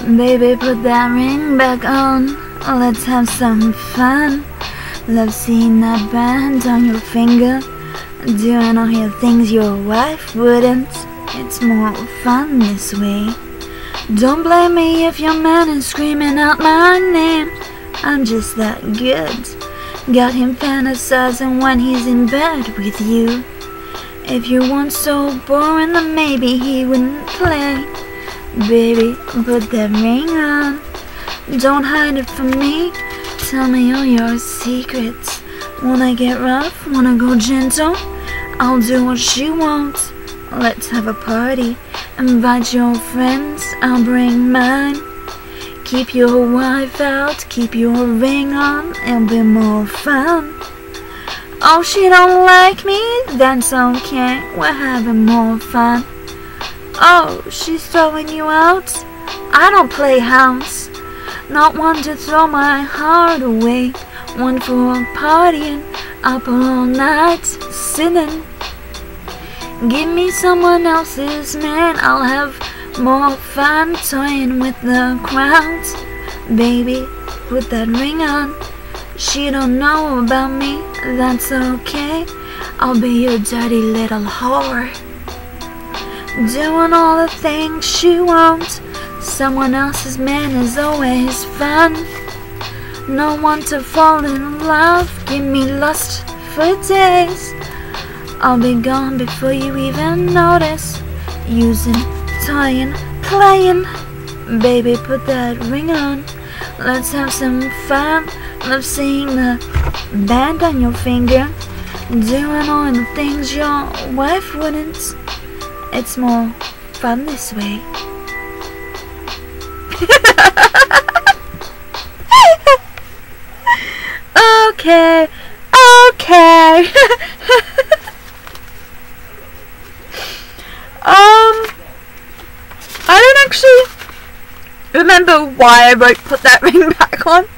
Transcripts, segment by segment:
Baby, put that ring back on. Let's have some fun. Love seeing that band on your finger, doing all your things your wife wouldn't. It's more fun this way. Don't blame me if your man is screaming out my name. I'm just that good. Got him fantasizing when he's in bed with you. If you weren't so boring, then maybe he wouldn't play. Baby, put that ring on. Don't hide it from me. Tell me all your secrets. Wanna get rough? Wanna go gentle? I'll do what you want. Let's have a party. Invite your friends, I'll bring mine. Keep your wife out, keep your ring on. It'll be more fun. Oh, she don't like me? That's okay, we're having more fun. Oh, she's throwing you out? I don't play house. Not one to throw my heart away. One for partying, up all night, sinning. Give me someone else's man, I'll have more fun toying with the crowds. Baby, put that ring on. She don't know about me, that's okay. I'll be your dirty little whore. Doing all the things she won't. Someone else's man is always fun. No one to fall in love. Give me lust for days. I'll be gone before you even notice. Using, toying, playing. Baby, put that ring on. Let's have some fun. Love seeing the band on your finger, doing all the things your wife wouldn't. It's more fun this way. Okay, okay. I don't actually remember why I wrote put that ring back on.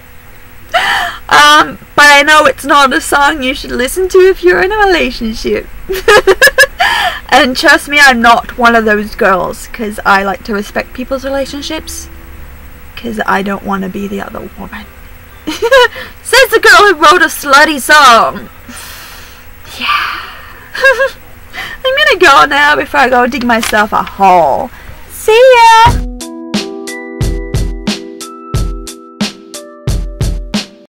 But I know it's not a song you should listen to if you're in a relationship. And trust me, I'm not one of those girls, because I like to respect people's relationships, because I don't want to be the other woman. Says the girl who wrote a slutty song. Yeah. I'm gonna go now before I go dig myself a hole. See ya!